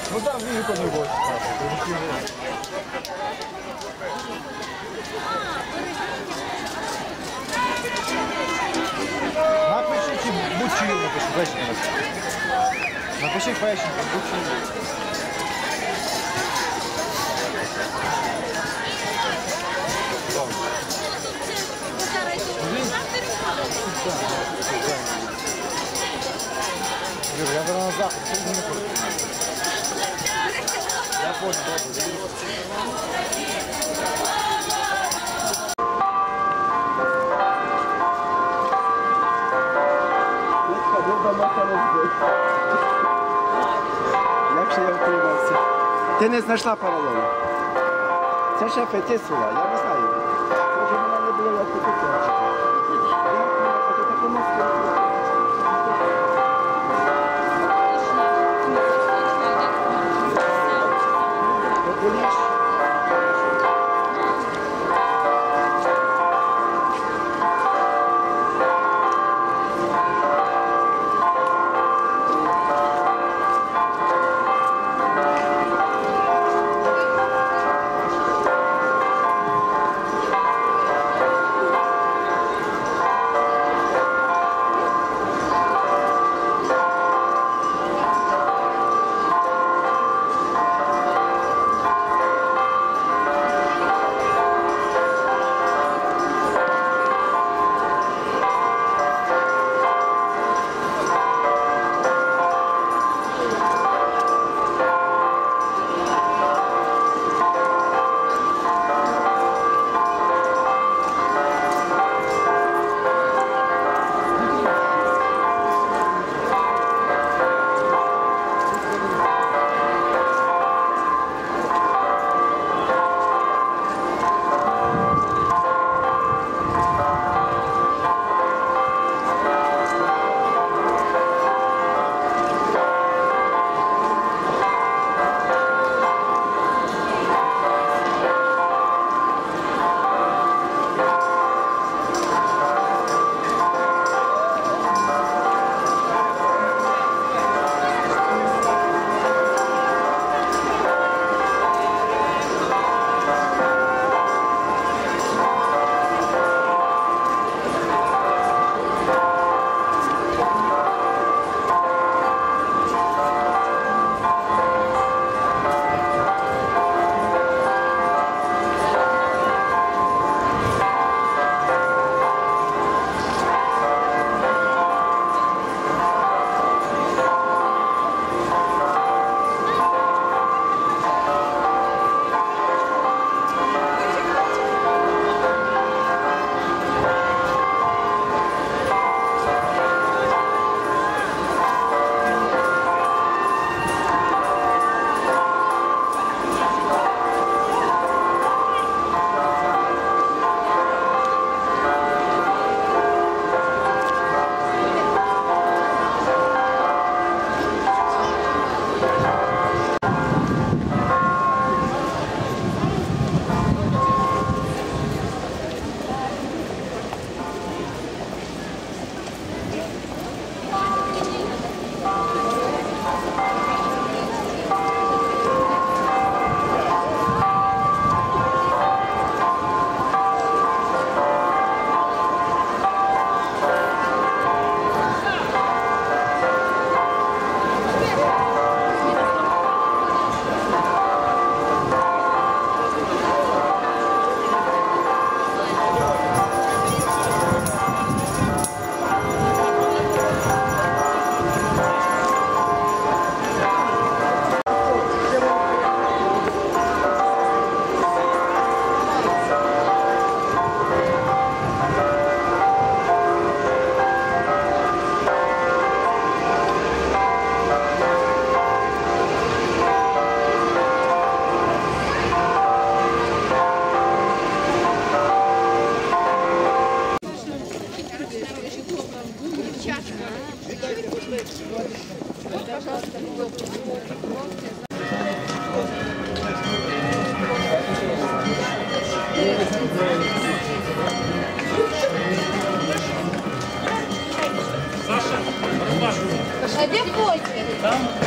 Ну там никто не будет. Напишите Бучил, напиши Фэшн, Бучил. Я на заход, я понял, Як же я втримався? Ти не знайшла паралелі? Це ще Фетісова, я не знаю. Може вона не було як Фетісова.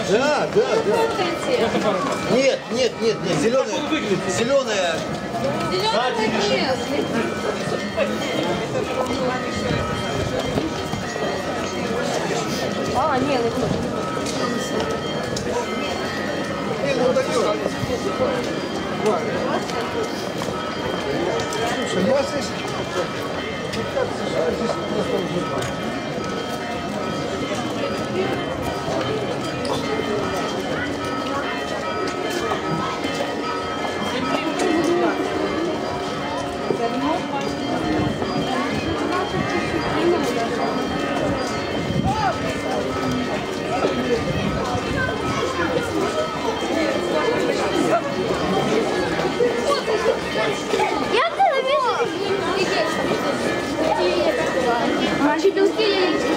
Да. Нет, зеленая. Зеленая. А, нет, Слушай, я здесь... я телевизор. А щепелки яички.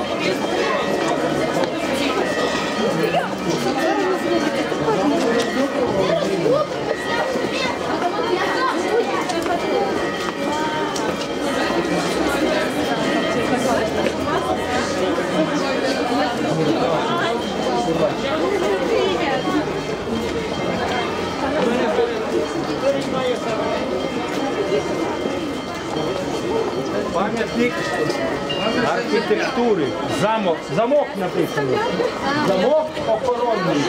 Пам'ятник архітектури. Замок написано. Замок охоронний.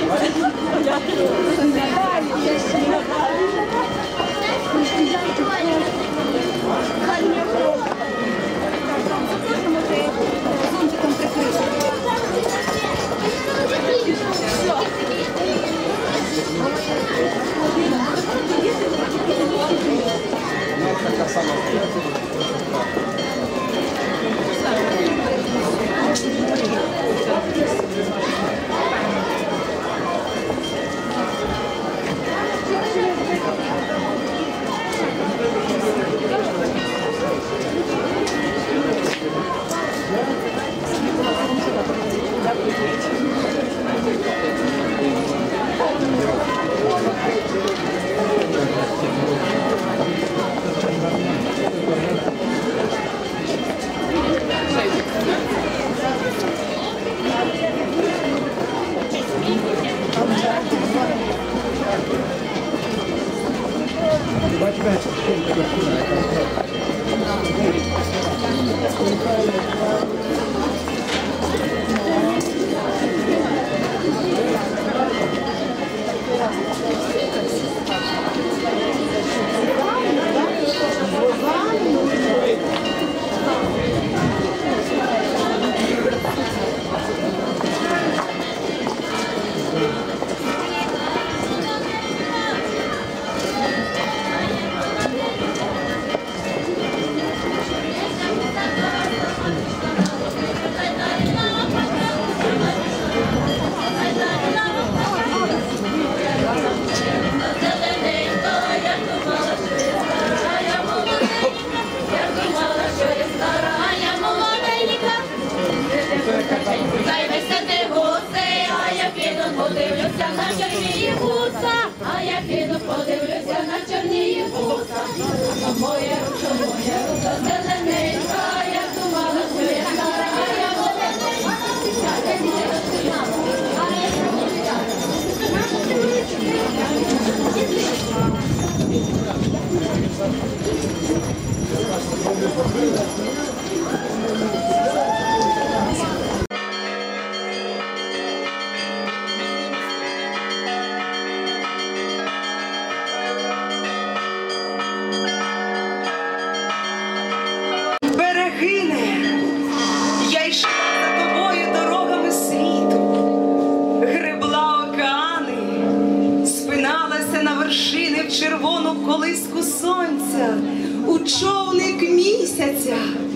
Червону колиску сонця, у човник місяця.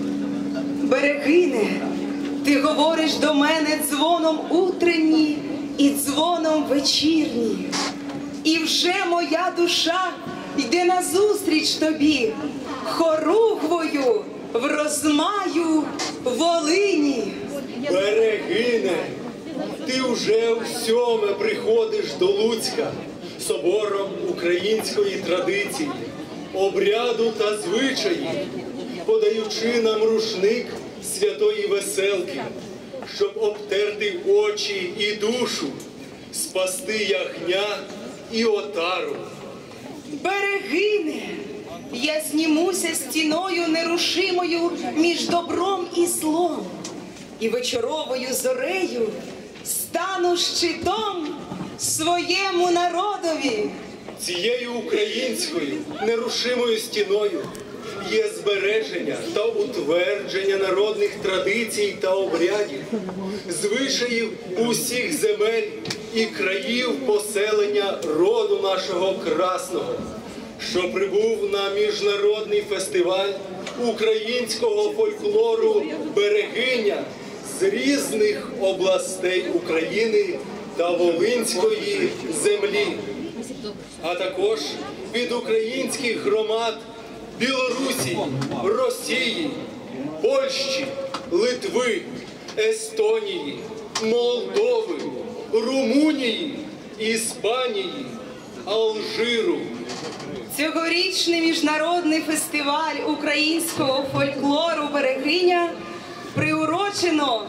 Берегине, ти говориш до мене дзвоном утренні і дзвоном вечірні. І вже моя душа йде назустріч тобі, хоругвою в розмаю Волині. Берегине, ти вже у сьоме приходиш до Луцька, собором української традиції, обряду та звичаї, подаючи нам рушник святої веселки, щоб обтерти очі і душу спасти ягня і отару. Берегине, я знімуся стіною нерушимою між добром і злом, і вечоровою зорею стану щитом своєму народові. Цією українською нерушимою стіною є збереження та утвердження народних традицій та обрядів, звичаїв усіх земель і країв поселення роду нашого красного, що прибув на міжнародний фестиваль українського фольклору «Берегиня» з різних областей України та Волинської землі, а також від українських громад Білорусі, Росії, Польщі, Литви, Естонії, Молдови, Румунії, Іспанії, Алжиру. Цьогорічний міжнародний фестиваль українського фольклору «Берегиня» приурочено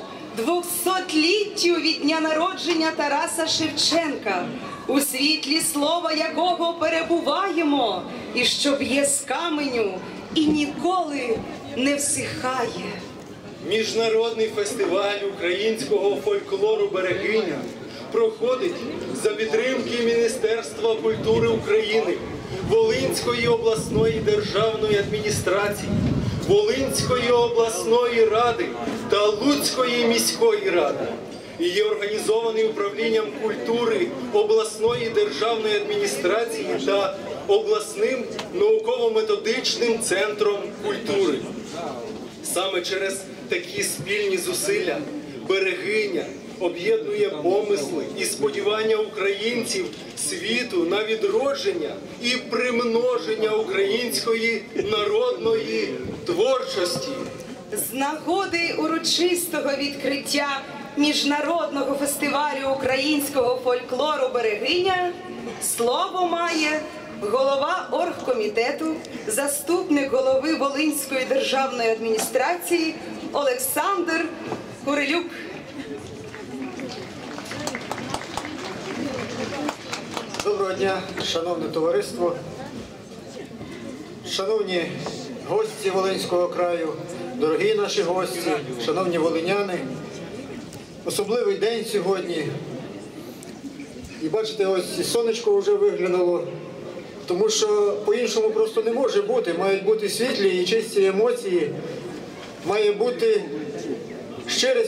200-літтю від дня народження Тараса Шевченка, у світлі слова якого перебуваємо, і що б'є з каменю і ніколи не всихає. Міжнародний фестиваль українського фольклору «Берегиня» проходить за підтримки Міністерства культури України, Волинської обласної державної адміністрації, Волинської обласної ради та Луцької міської ради. І є організований управлінням культури обласної державної адміністрації та обласним науково-методичним центром культури. Саме через такі спільні зусилля «Берегиня» об'єднує помисли і сподівання українців світу на відродження і примноження української народної творчості. З нагоди урочистого відкриття Міжнародного фестивалю українського фольклору «Берегиня» слово має голова оргкомітету, заступник голови Волинської державної адміністрації Олександр Курилюк. Доброго дня, шановне товариство, шановні гості Волинського краю, дорогі наші гості, шановні волиняни. Особливий день сьогодні. І бачите, ось і сонечко вже виглянуло, тому що по-іншому просто не може бути. Мають бути світлі і чисті емоції, має бути щире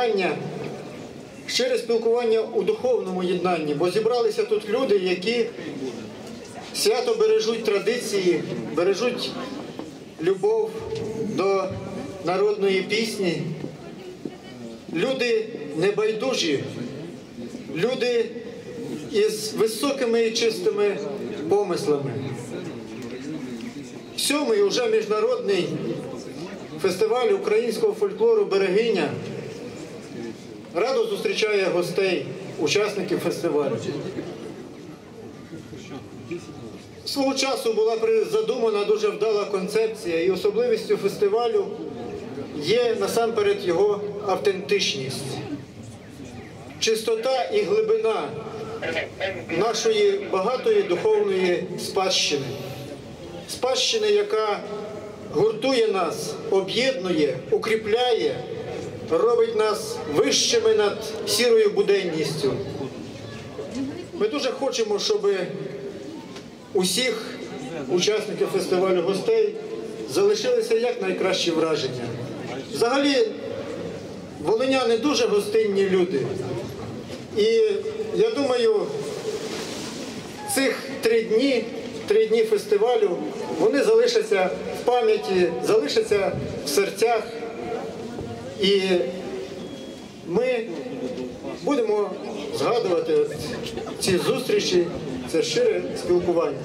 спілкування у духовному єднанні, бо зібралися тут люди, які свято бережуть традиції, бережуть любов до народної пісні. Люди небайдужі, люди із високими і чистими помислами. 7-й уже міжнародний фестиваль українського фольклору «Берегиня» радо зустрічає гостей, учасників фестивалю. Свого часу була задумана дуже вдала концепція, і особливістю фестивалю є насамперед його автентичність, чистота і глибина нашої багатої духовної спадщини, яка гуртує нас, об'єднує, укріпляє, робить нас вищими над сірою буденністю. Ми дуже хочемо, щоб усіх учасників фестивалю гостей залишилися якнайкращі враження. Взагалі, волиняни дуже гостинні люди. І я думаю, цих 3 дні фестивалю, вони залишаться в пам'яті, залишаться в серцях. І ми будемо згадувати ці зустрічі, це щире спілкування.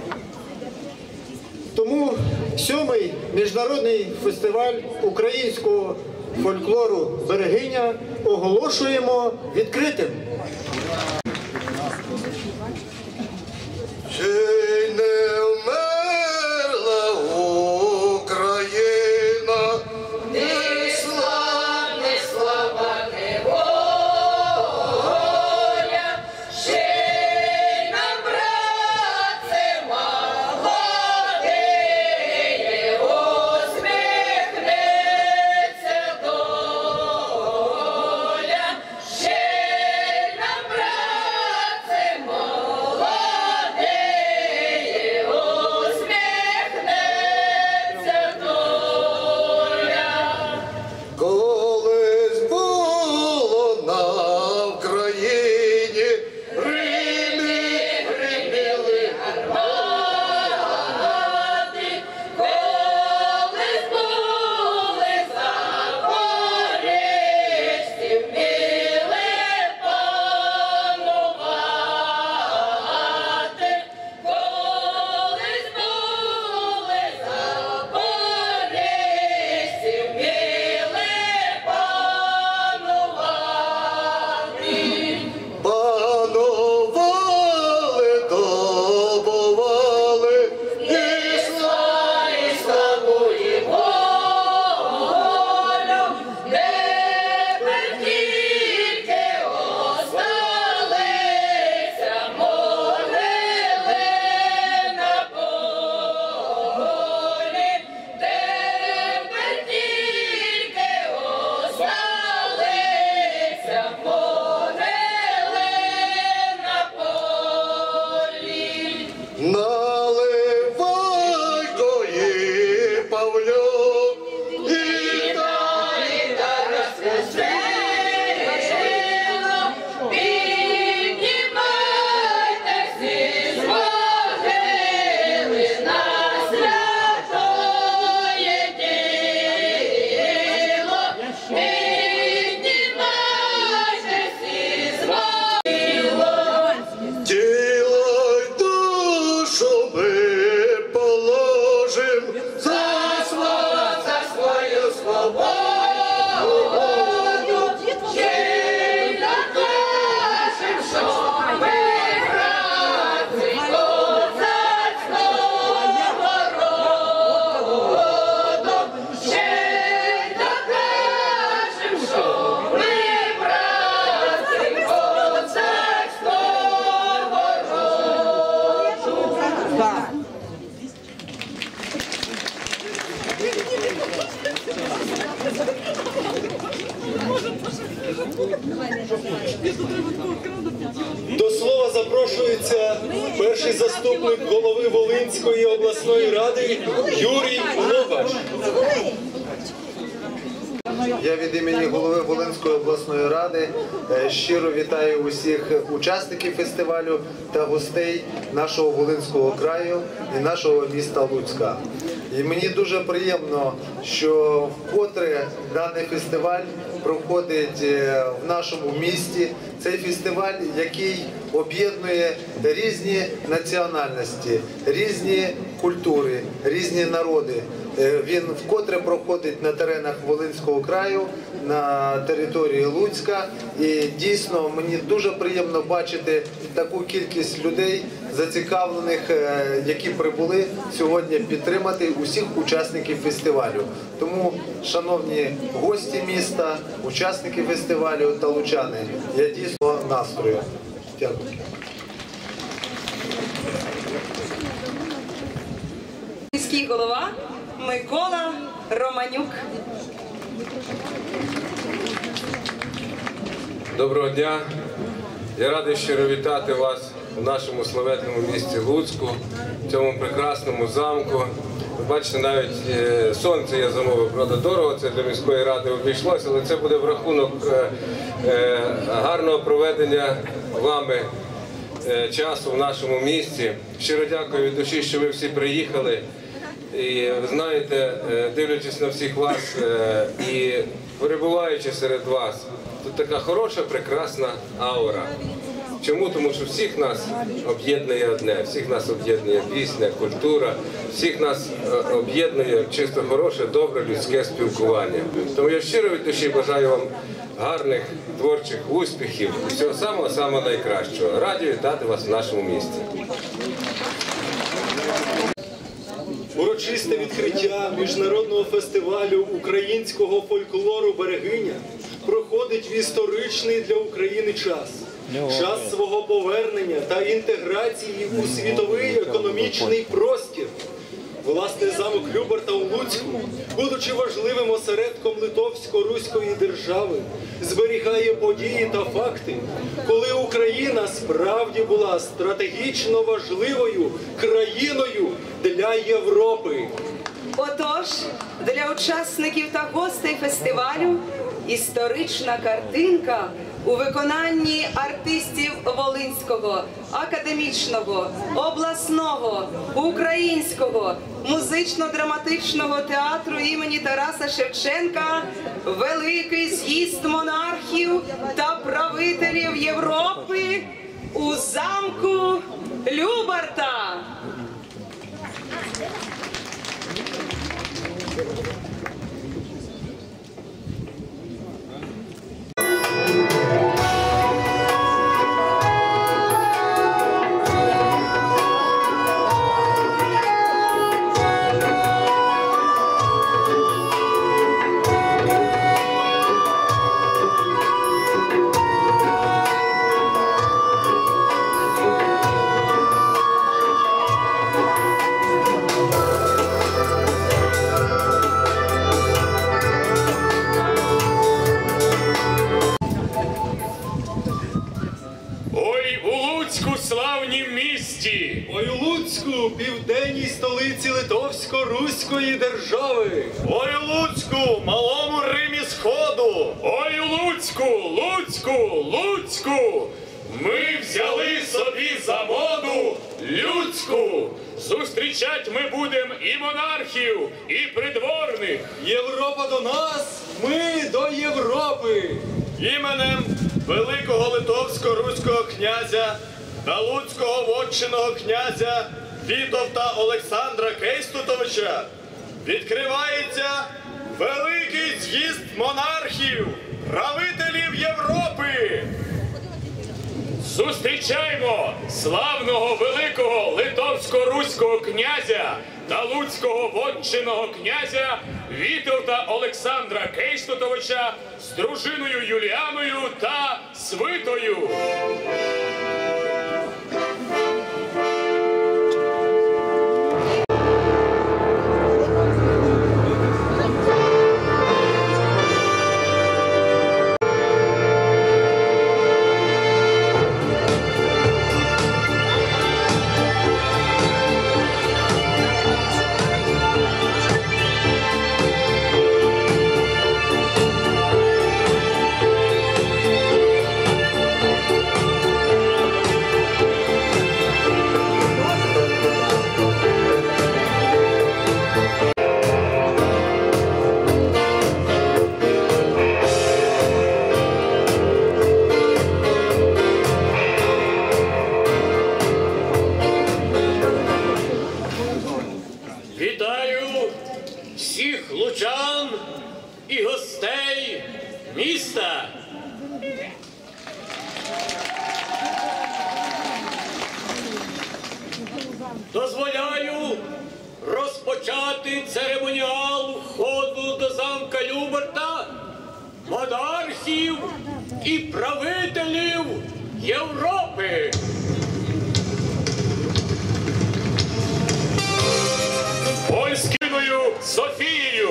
Тому 7-й міжнародний фестиваль українського фольклору «Берегиня» оголошуємо відкритим. запрошується перший заступник голови Волинської обласної ради Юрій Лобаш. Я від імені голови Волинської обласної ради щиро вітаю усіх учасників фестивалю та гостей нашого Волинського краю і нашого міста Луцька. І мені дуже приємно, що вкотре даний фестиваль проходить в нашому місті. Цей фестиваль, який об'єднує різні національності, різні культури, різні народи. Він вкотре проходить на теренах Волинського краю, на території Луцька. І дійсно мені дуже приємно бачити таку кількість людей, зацікавлених, які прибули сьогодні підтримати усіх учасників фестивалю. Тому, шановні гості міста, учасники фестивалю та лучани, я дійсно настрою. Дякую. Міський голова Микола Романюк. Доброго дня! Я радий щиро вітати вас у нашому славетному місті Луцьку, в цьому прекрасному замку. Ви бачите, навіть сонце я замовив, правда, дорого, це для міської ради обійшлося, але це буде в рахунок гарного проведення вами часу в нашому місті. Щиро дякую від душі, що ви всі приїхали. І ви знаєте, дивлячись на всіх вас і перебуваючи серед вас, тут така хороша, прекрасна аура. Чому? Тому що всіх нас об'єднує одне, всіх нас об'єднує пісня, культура, всіх нас об'єднує чисто хороше, добре людське спілкування. Тому я щиро від душі бажаю вам гарних творчих успіхів, всього самого-самого найкращого. Раді вітати вас в нашому місті. Урочисте відкриття міжнародного фестивалю українського фольклору «Берегиня» проходить в історичний для України час. Час свого повернення та інтеграції у світовий економічний простір. Власне, замок Любарта у Луцьку, будучи важливим осередком Литовсько-Руської держави, зберігає події та факти, коли Україна справді була стратегічно важливою країною для Європи. Отож, для учасників та гостей фестивалю історична картинка у виконанні артистів Волинського, академічного, обласного, українського, музично-драматичного театру імені Тараса Шевченка «Великий з'їзд монархів та правителів Європи» у замку Любарта. Ой, у Луцьку, південній столиці Литовсько-Руської держави. Ой, у Луцьку, малому Римі Сходу. Ой, у Луцьку, Луцьку, Луцьку. Ми взяли собі за моду людську. Зустрічать ми будем і монархів, і придворних. Європа до нас, ми до Європи. Іменем великого литовсько-руського князя та луцького вотчинного князя Вітовта Олександра Кейстутовича відкривається великий з'їзд монархів, правителів Європи. Зустрічаємо славного великого литовсько-руського князя та луцького вотчинного князя Вітовта Олександра Кейстутовича з дружиною Юліаною та свитою. дозволяю розпочати церемоніал входу до замка Люберта монархів і правителів Європи. Польською Софією.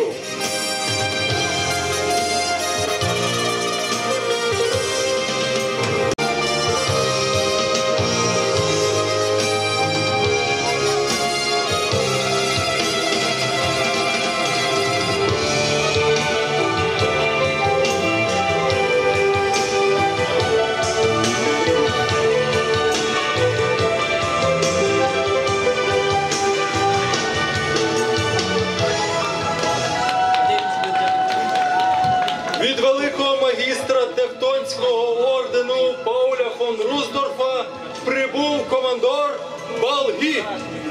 Від великого магістра Тевтонського ордену Пауля фон Руздорфа прибув командор Балгі.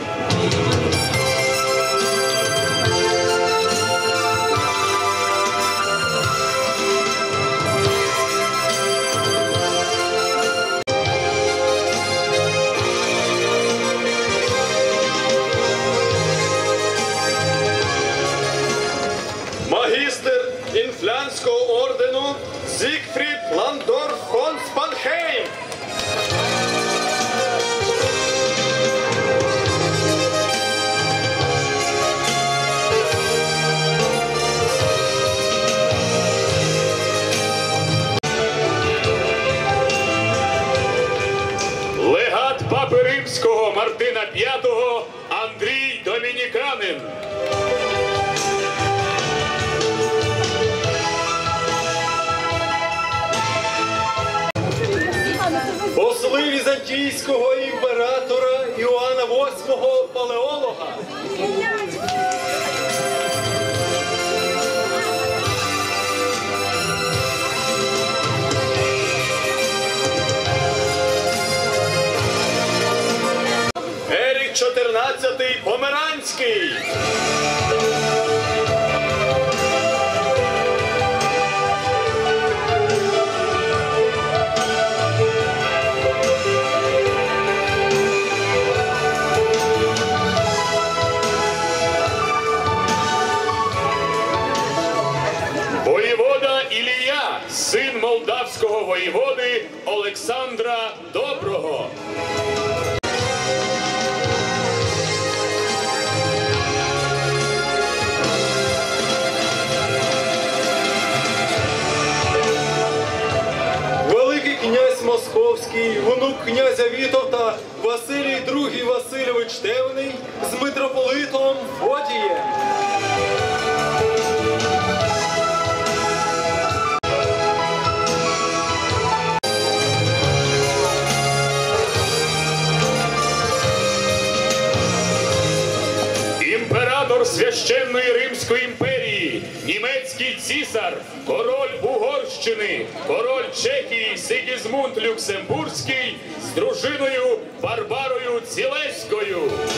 Магістр Інфлянського ордену Зігфрід Ландорф фон Спанхейм. Легат Папи Римського Мартина V Андрій Домініканин. Посли візантійського імператора Іоанна VIII Палеолога. Ерік XIV Померанський. Воєвода Ілія, син молдавського воєводи Олександра Доброго. Великий князь Московський, внук князя Вітовта Василій II Васильович Темний з митрополитом Фотієм. Імператор Священної Римської імперії, німецький цісар, король Угорщини, король Чехії Сигізмунд Люксембурзький з дружиною Барбарою Цілеською.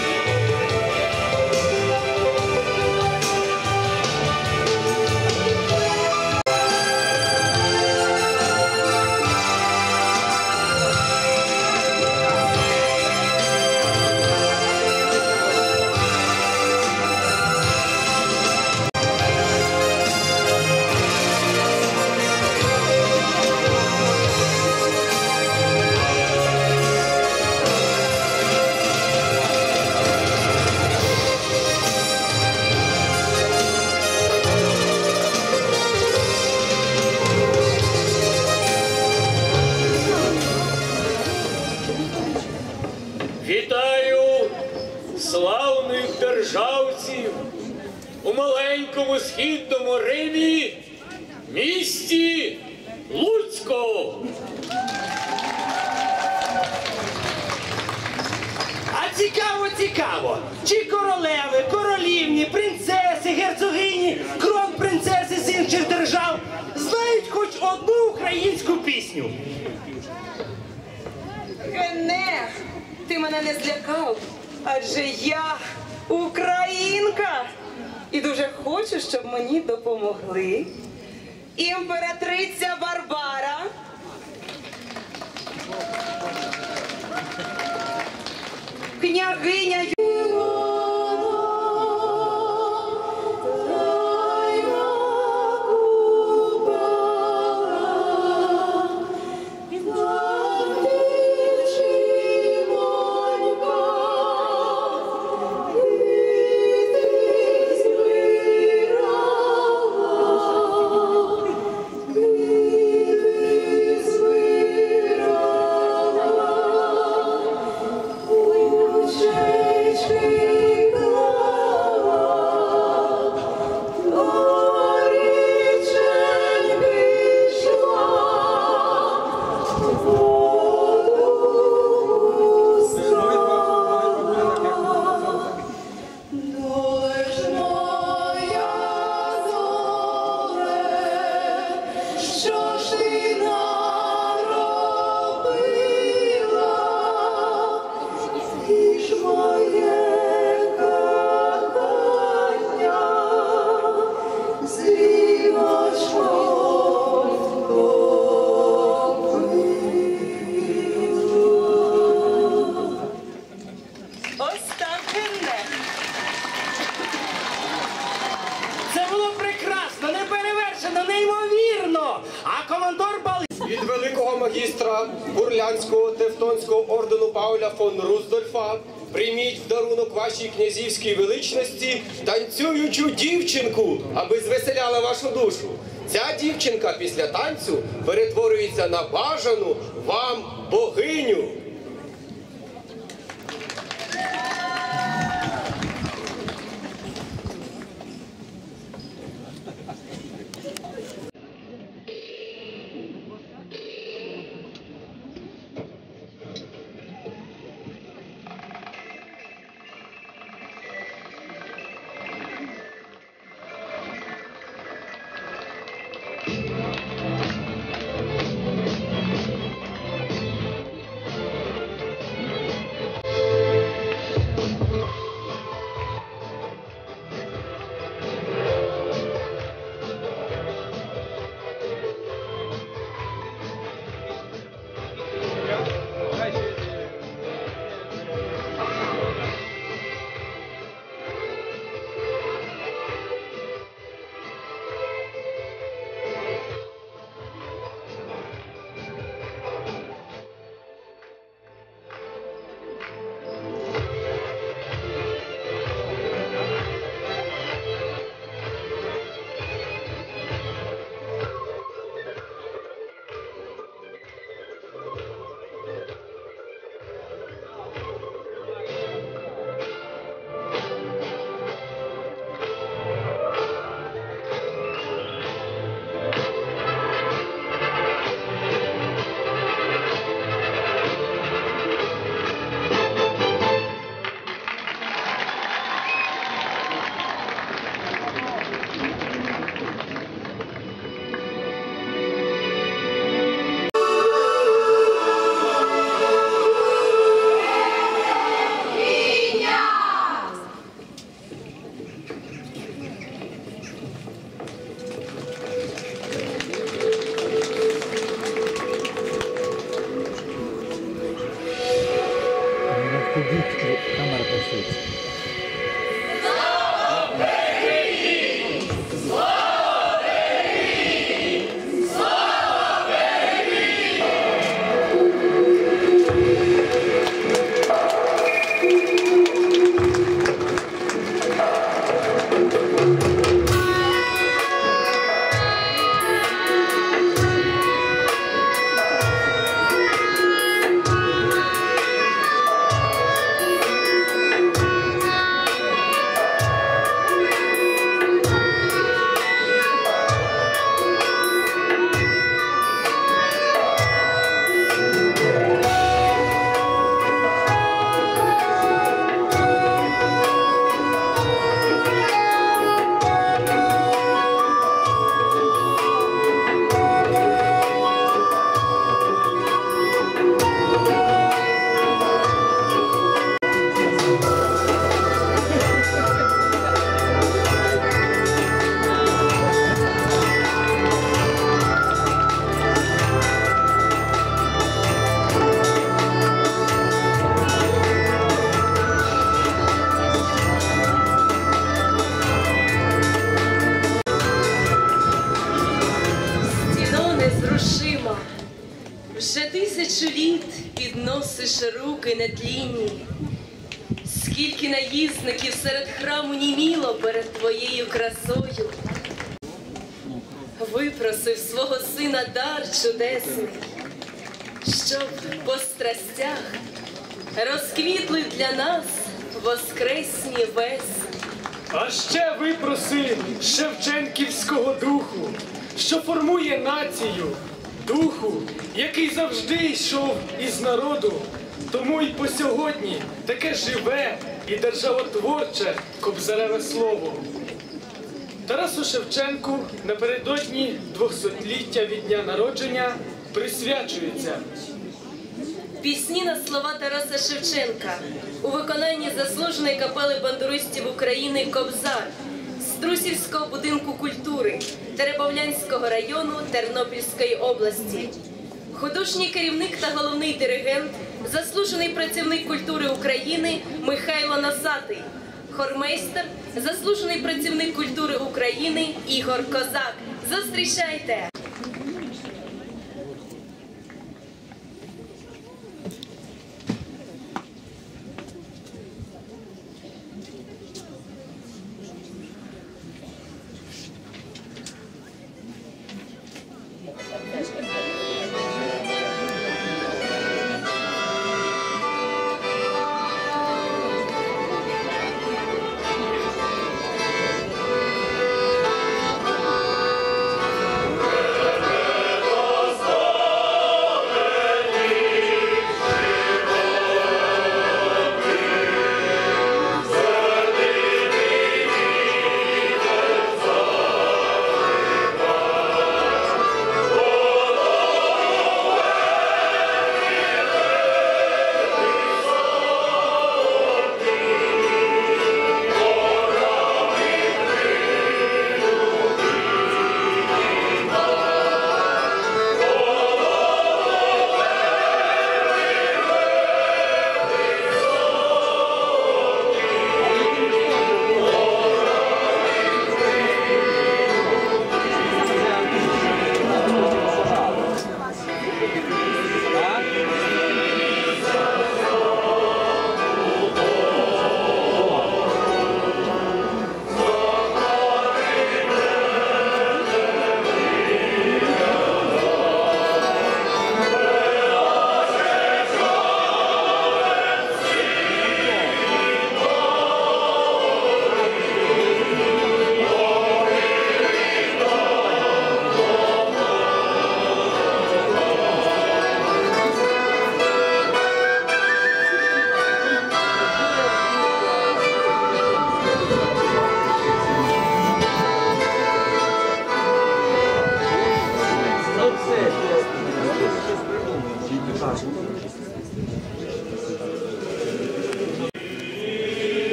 Вітаю славних державців у маленькому східному Римі, місті Луцьку. А цікаво, чи королеви, королівні, принцеси, герцогині, кронпринцеси з інших держав знають хоч одну українську пісню? Гене, ти мене не злякав, адже я українка і дуже хочу, щоб мені допомогли. Імператриця Барбара, княгиня від великого магістра Бурлянського Тевтонського ордену Пауля фон Руздольфа прийміть в дарунок вашій князівській величності танцюючу дівчинку, аби звеселяла вашу душу. Ця дівчинка після танцю перетворюється на бажану вам богиню. Камера працюється. руки нетлінні. Скільки наїзників серед храму німіло перед твоєю красою. Випросив свого сина дар чудесний, щоб по страстях розквітли для нас воскресні весни. А ще випроси шевченківського духу, що формує націю, духу, який завжди йшов із народу, тому й по сьогодні таке живе і державотворче кобзареве слово. Тарасу Шевченку напередодні 200-ліття від дня народження присвячується Пісні на слова Тараса Шевченка у виконанні заслуженої капели бандуристів України «Кобзар» з Трусівського будинку культури Теребовлянського району Тернопільської області. Художній керівник та головний диригент, заслужений працівник культури України Михайло Носатий. Хормейстер, заслужений працівник культури України Ігор Козак. Зустрічайте! Thank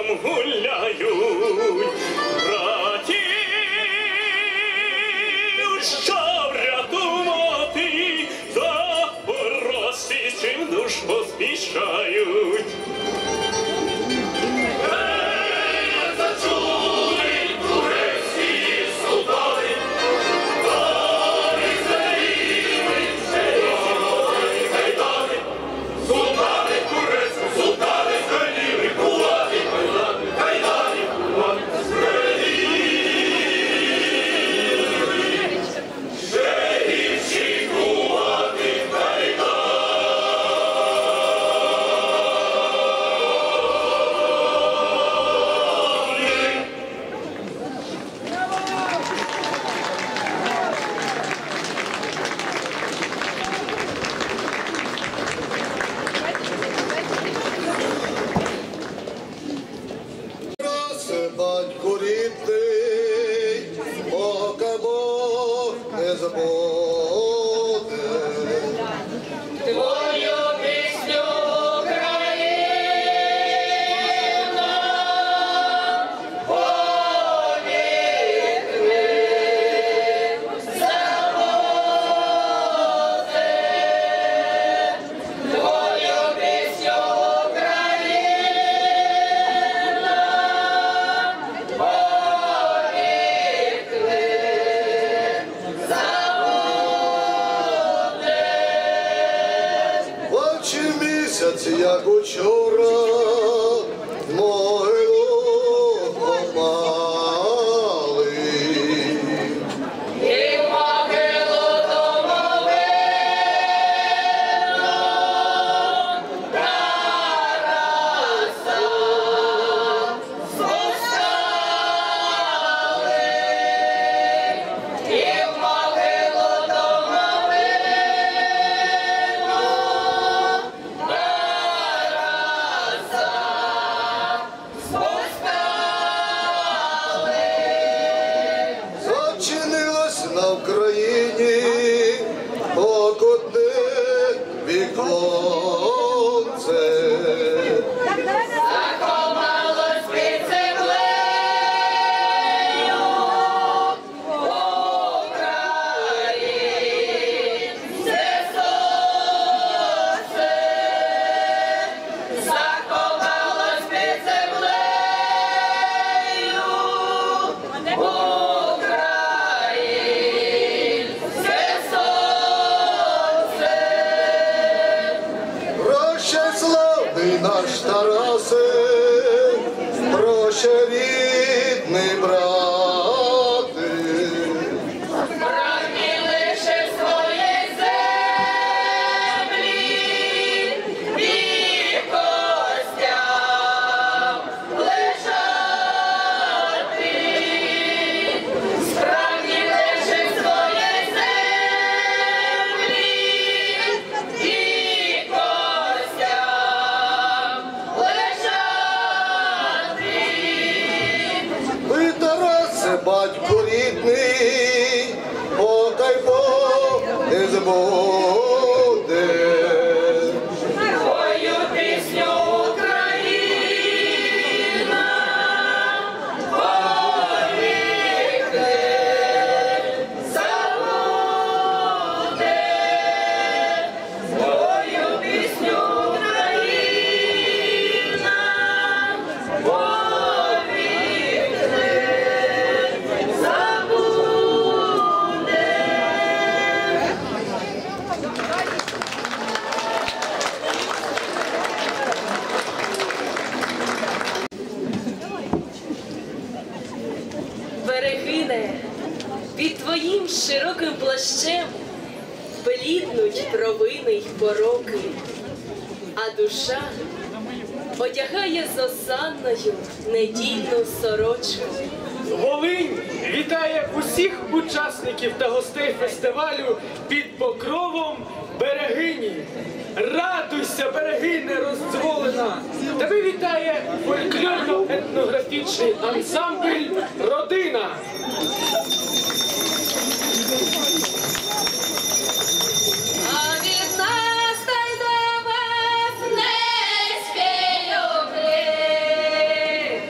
гуляють, братів, щоб рятувати, за порості чим душ поспішають. Батько рідний, поки Бог не забуде. Твою пісню, Україна, повікни забуде. Твою пісню, Як учора в могилу попали, і в могилу домовину Тараса спускали, і в могилу домовину зачинилось на Україні покутне віконце. Заховалось під землею українське сонце. Заховалось під землею українське сонце. Прощай, славний наш Тарасе, прощай, рідний брате. Прагні лише своєї землі і костям лежати. Прагні лише своєї землі і костям лежати. Ви, Тарасе, батько рідний, поки Бог не забуде. Твою пісню, Україна, повікни забуде. Твою пісню, Україна, повікни забуде. Берегине, під твоїм широким плащем бліднуть провини й пороки, а душа одягає з осанною недільну сорочку. Волинь вітає усіх учасників та гостей фестивалю під покровом Берегині. Радуйся, Берегине роздзволена! Тебе вітає фольклорно-етнографічний ансамбль «Родина». А від нас та й до вас не спію.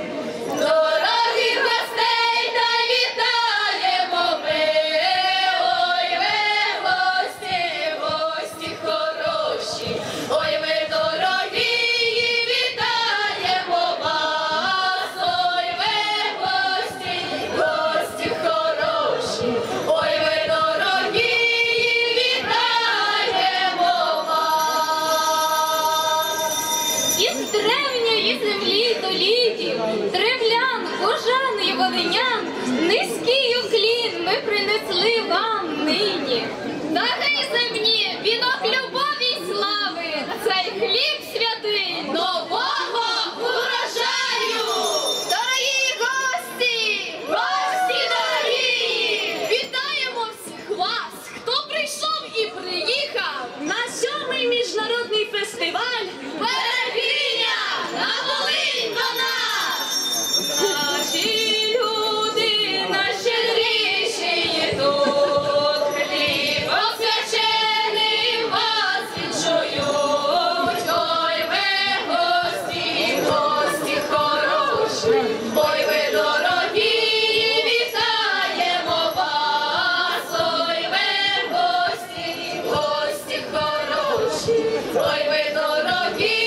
волинян, низький уклін ми принесли вам нині. Дорогі земні, вінок любові й слави, цей хліб святий нового урожаю. Дорогі гості, гості дорогі, вітаємо всіх вас, хто прийшов і приїхав на 7-й міжнародний фестиваль «Берегиня» на Волинь до нас. Наші люди найщедріші тут, хліб освячений вас відчують. Ой ви гості, гості хороші, ой ви дорогі, вітаємо вас. Ой ви гості, гості хороші, ой ви дорогі,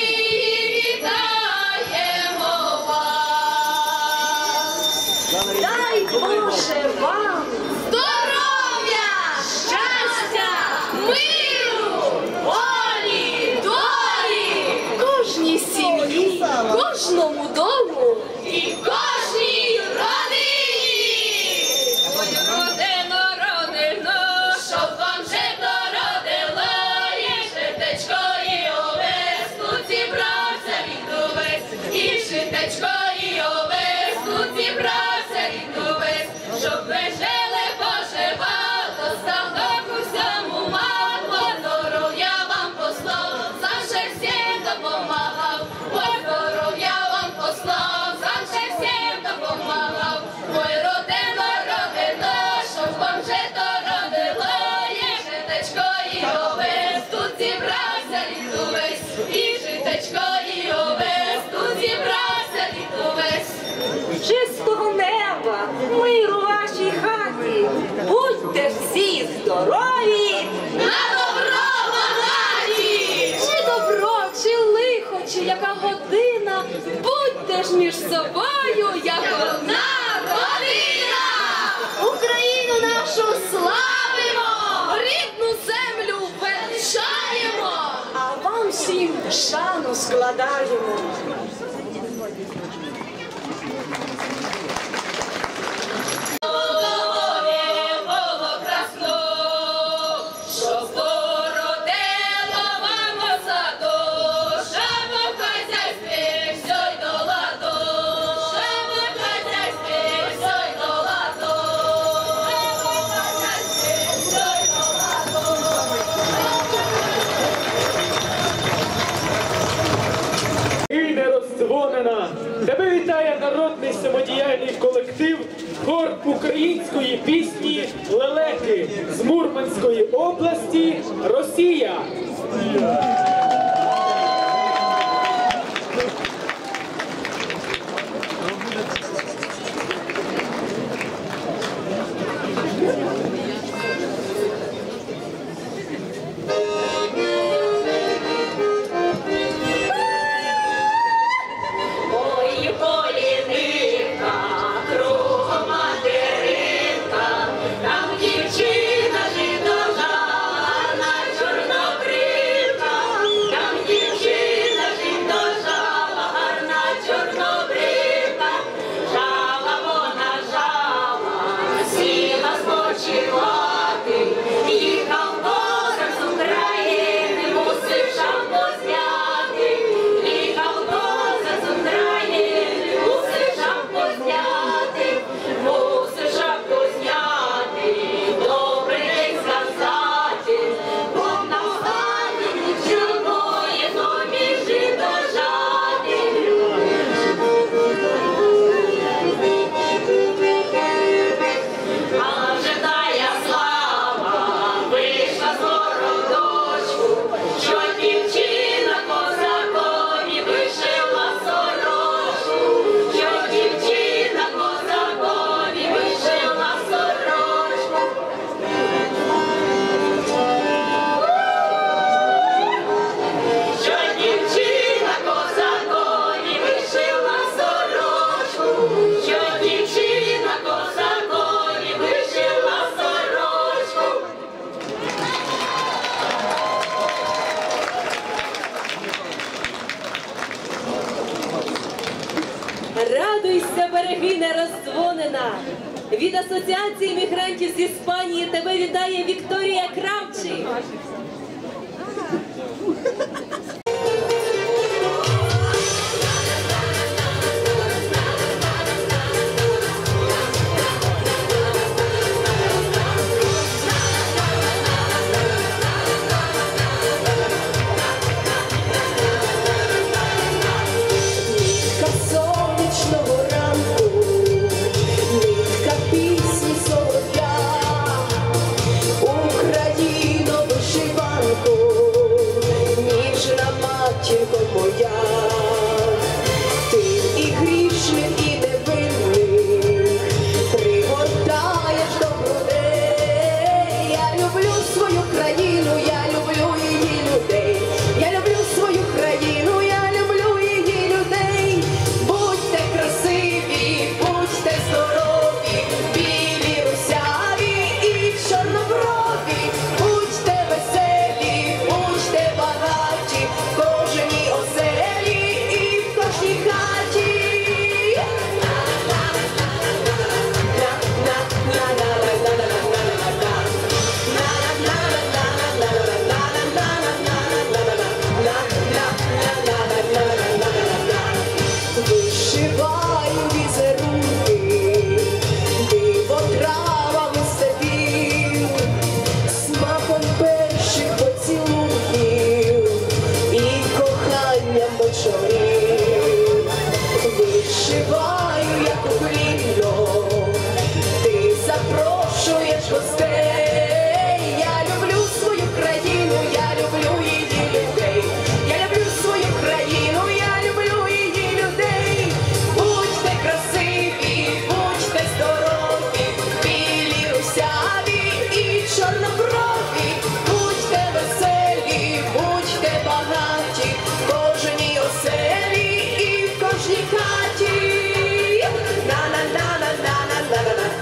вітаємо вас. Дай Боже вам здоров'я, щастя, миру, волі, долі, кожній сім'ї, кожному дому і кожній родині. Ой, родино, родино, щоб вам жито родило, і житечко, і овес, тут зібрався рід увесь, і житечко, і овес, тут зібрався рід увесь, щоб ви жили, поживали, став у всьому мало, здоров'я вам послав, завжди всім допомагав, ой, здоров'я вам послав, завжди всім допомагав, ой, родино, родино, щоб вам жито родило, є житечко і овес, тут зібрався рід увесь, і житечко і овес, тут зібрався рід увесь. Чистого неба, миру вашій хаті, будьте всі здорові, На добро багаті! чи добро, чи лихо, чи яка година, будьте ж між собою, як Одна родина! Україну нашу славимо! Рідну землю величаємо! а вам всім шану складаємо. Було красно, щоб породило вам саду, щоб у хазяйстві все й до ладу, щоб у хазяйстві все й до ладу, щоб у хазяйстві все й до І не роздзвонена. Тебе вітає народний самодіяльний колектив хор української пісні «Лелеки» з Мурманської області, Росія. Ой, поліника, кругом материнка, там дівчина жито гарна, чорнобривка, Радуйся, берегине роздзвонена. Від Асоціації мігрантів з Іспанії тебе вітає Вікторія Кравчик. Вишивай